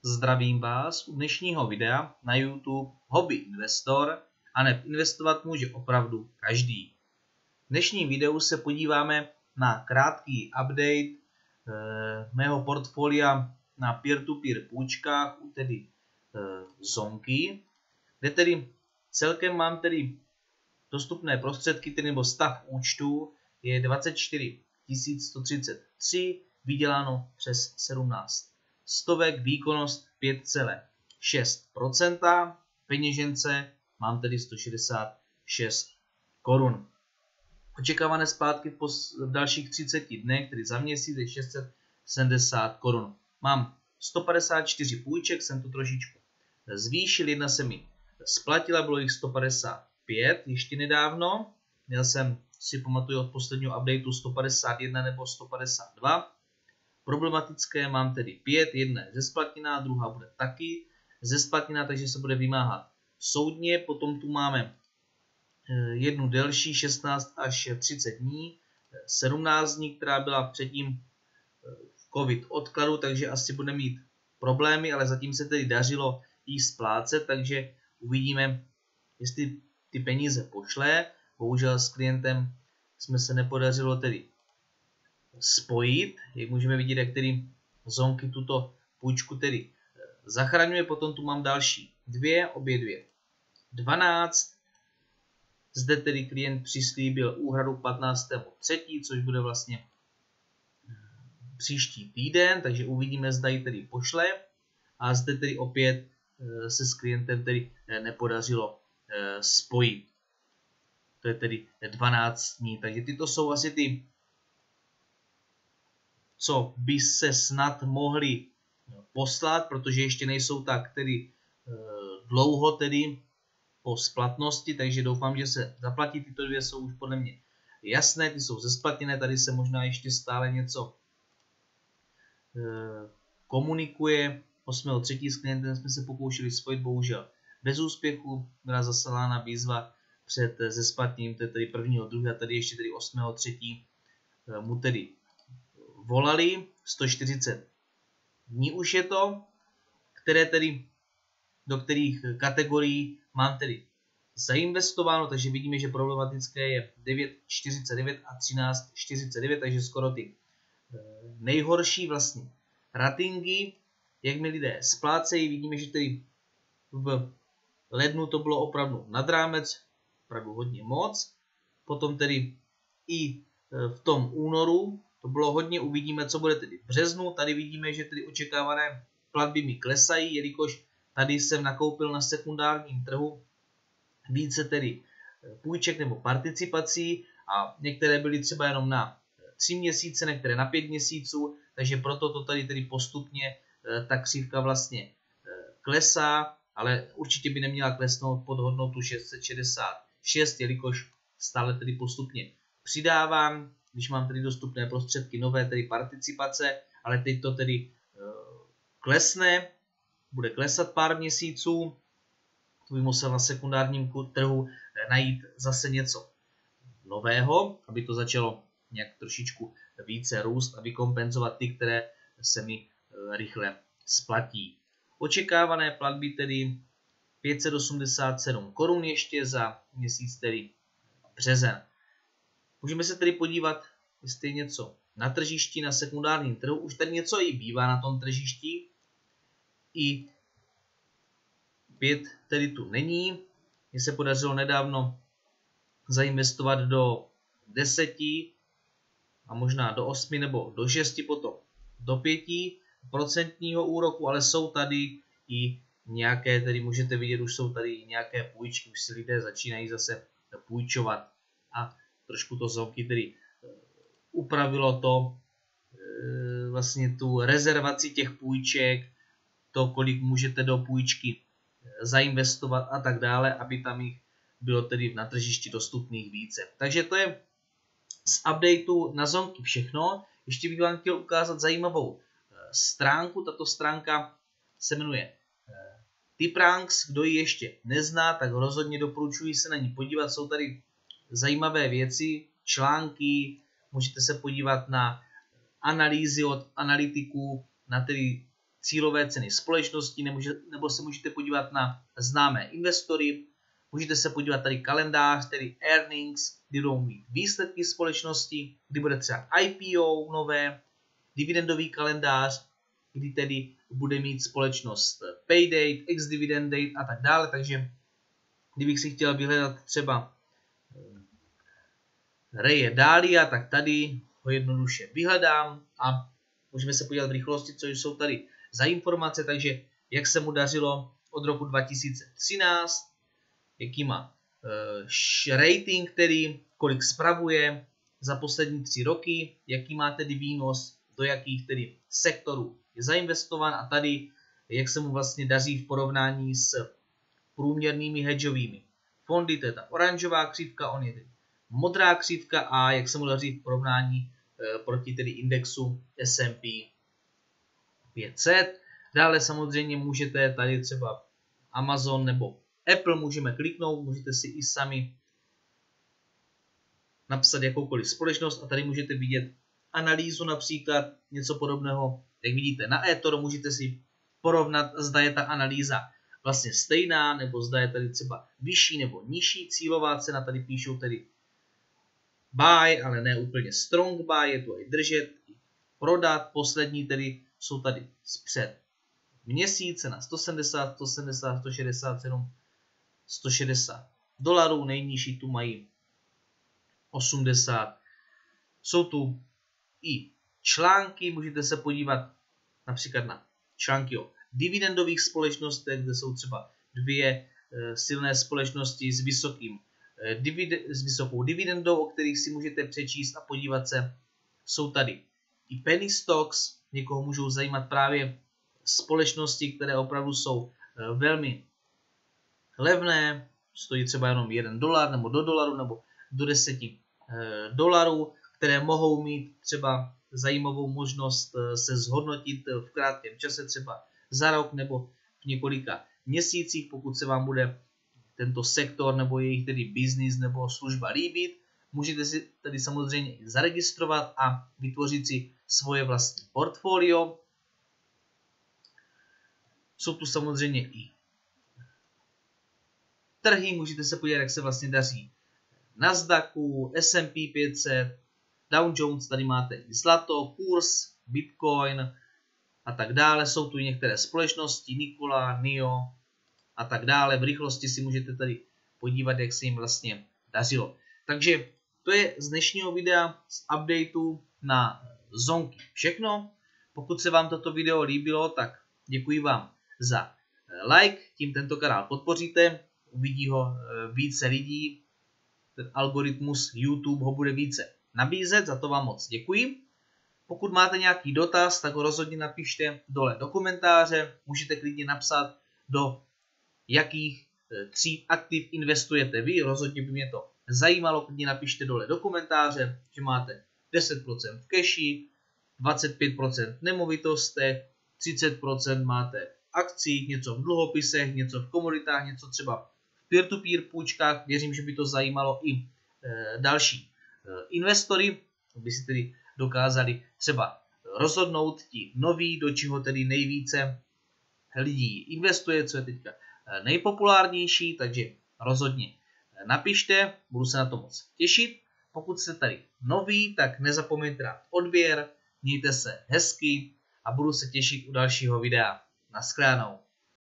Zdravím vás u dnešního videa na YouTube Hobby Investor, aneb investovat může opravdu každý. V dnešním videu se podíváme na krátký update mého portfolia na peer-to-peer půjčkách u tedy Zonky, kde tedy celkem mám tedy dostupné prostředky, tedy nebo stav účtu je 24 133, vyděláno přes 17 stovek, výkonnost 5,6%, peněžence mám tedy 166 korun. Očekávané splátky v dalších 30 dnech, tedy za měsíc, je 670 korun. Mám 154 půjček, jsem to trošičku zvýšil, jedna se mi splatila, bylo jich 155 ještě nedávno. Měl jsem, si pamatuju od posledního updateu, 151 nebo 152. Problematické mám tedy 5, jedna je zesplatněná, druhá bude taky zesplatněná, takže se bude vymáhat soudně. Potom tu máme jednu delší, 16 až 30 dní, 17 dní, která byla předtím v covid odkladu, takže asi bude mít problémy, ale zatím se tedy dařilo jí splácet, takže uvidíme, jestli ty peníze pošle. Bohužel s klientem jsme se nepodařilo tedy spojit. Jak můžeme vidět, jak tedy Zonky tuto půjčku tedy zachraňuje. Potom tu mám další obě dvě 12. Zde tedy klient přislíbil úhradu 15.3., což bude vlastně příští týden, takže uvidíme, zda ji tedy pošle. A zde tedy opět se s klientem tedy nepodařilo spojit. To je tedy 12 dní, takže tyto jsou asi ty, co by se snad mohli poslat, protože ještě nejsou tak tedy dlouho tedy po splatnosti, takže doufám, že se zaplatí. Tyto dvě jsou už podle mě jasné, ty jsou zesplatněné, tady se možná ještě stále něco komunikuje. 8.3. s klientem jsme se pokoušeli spojit, bohužel bez úspěchu, byla zaslána výzva před zesplatněním, to je tedy 1.2. a tady ještě tedy 8.3. mu tedy volali, 140 dní už je to, které tedy, do kterých kategorií mám tedy zainvestováno, takže vidíme, že problematické je 9,49 a 13,49, takže skoro ty nejhorší vlastně ratingy, jak mi lidé splácejí. Vidíme, že tedy v lednu to bylo opravdu nad rámec, opravdu hodně moc, potom tedy i v tom únoru to bylo hodně, uvidíme, co bude tedy v březnu. Tady vidíme, že tedy očekávané platby mi klesají, jelikož tady jsem nakoupil na sekundárním trhu více tedy půjček nebo participací a některé byly třeba jenom na 3 měsíce, některé na 5 měsíců, takže proto to tady tedy postupně ta křivka vlastně klesá, ale určitě by neměla klesnout pod hodnotu 666, jelikož stále tedy postupně přidávám, když mám tedy dostupné prostředky nové, tedy participace, ale teď to tedy klesne, bude klesat pár měsíců, to by musel na sekundárním trhu najít zase něco nového, aby to začalo nějak trošičku více růst a vykompenzovat ty, které se mi rychle splatí. Očekávané platby tedy 587 korun ještě za měsíc tedy březen. Můžeme se tedy podívat, jestli je něco na tržišti, na sekundárním trhu. Už tady něco i bývá na tom tržišti. I 5 tedy tu není. Mně se podařilo nedávno zainvestovat do 10 a možná do 8 nebo do 6, potom do 5% úroku, ale jsou tady i nějaké, tedy můžete vidět, už jsou tady i nějaké půjčky, už si lidé začínají zase půjčovat a trošku to Zonky tedy upravilo to, vlastně tu rezervaci těch půjček, to, kolik můžete do půjčky zainvestovat a tak dále, aby tam jich bylo tedy na tržišti dostupných více. Takže to je z updateu na Zonky všechno. Ještě bych vám chtěl ukázat zajímavou stránku. Tato stránka se jmenuje Tipranks. Kdo ji ještě nezná, tak rozhodně doporučuji se na ní podívat. Jsou tady zajímavé věci, články, můžete se podívat na analýzy od analytiků, na tedy cílové ceny společnosti, nebo se můžete podívat na známé investory. Můžete se podívat tady kalendář, tedy earnings, kdy budou mít výsledky společnosti, kdy bude třeba IPO nové, dividendový kalendář, kdy tedy bude mít společnost pay date, ex-dividend date a tak dále. Takže kdybych si chtěl vyhledat třeba Raye Dalia, tak tady ho jednoduše vyhledám a můžeme se podívat v rychlosti, co jsou tady za informace. Takže jak se mu dařilo od roku 2013, jaký má rating, tedy kolik spravuje za poslední 3 roky, jaký má tedy výnos, do jakých tedy sektorů je zainvestovan a tady jak se mu vlastně daří v porovnání s průměrnými hedžovými fondy, to je ta oranžová křivka, on je tedy modrá křivka a jak se mu daří v porovnání proti tedy indexu S&P 500. Dále samozřejmě můžete tady třeba Amazon nebo Apple můžeme kliknout, můžete si i sami napsat jakoukoliv společnost a tady můžete vidět analýzu například, něco podobného, jak vidíte na eToro, můžete si porovnat, zda je ta analýza vlastně stejná, nebo zda je tady třeba vyšší nebo nižší cílová cena, tady píšou tedy buy, ale ne úplně strong buy, je to i držet, i prodat, poslední tedy jsou tady zpřed měsíce na 170, 170, 167, 160 dolarů, nejnižší tu mají 80. Jsou tu i články, můžete se podívat například na články o dividendových společnostech, kde jsou třeba 2 silné společnosti s vysokou dividendou, o kterých si můžete přečíst a podívat se. Jsou tady i penny stocks, někoho můžou zajímat právě společnosti, které opravdu jsou velmi levné, stojí třeba jenom $1 nebo do dolaru nebo do $10, které mohou mít třeba zajímavou možnost se zhodnotit v krátkém čase, třeba za rok nebo v několika měsících, pokud se vám bude tento sektor nebo jejich tedy biznis nebo služba líbit. Můžete si tady samozřejmě i zaregistrovat a vytvořit si svoje vlastní portfolio. Jsou tu samozřejmě i trhy, můžete se podívat, jak se vlastně daří Nasdaqu, S&P 500, Dow Jones, tady máte i zlato, kurz, Bitcoin a tak dále. Jsou tu i některé společnosti, Nikola, NIO a tak dále. V rychlosti si můžete tady podívat, jak se jim vlastně dařilo. Takže to je z dnešního videa z updateu na zonky všechno. Pokud se vám toto video líbilo, tak děkuji vám za like, tím tento kanál podpoříte, uvidí ho více lidí, ten algoritmus YouTube ho bude více nabízet, za to vám moc děkuji. Pokud máte nějaký dotaz, tak ho rozhodně napište dole do komentáře, můžete klidně napsat, do jakých 3 aktiv investujete vy, rozhodně by mě to zajímalo, klidně napište dole do komentáře, že máte 10% v cashi, 25% v nemovitostech, 30% máte v akcích, něco v dluhopisech, něco v komoditách, něco třeba v peer-to-peer půjčkách. Věřím, že by to zajímalo i další investory, aby si tedy dokázali třeba rozhodnout ti noví, do čeho tedy nejvíce lidí investuje, co je teďka nejpopulárnější, takže rozhodně napište, budu se na to moc těšit. Pokud jste tady noví, tak nezapomeňte dát odběr, mějte se hezky a budu se těšit u dalšího videa. Naschledanou.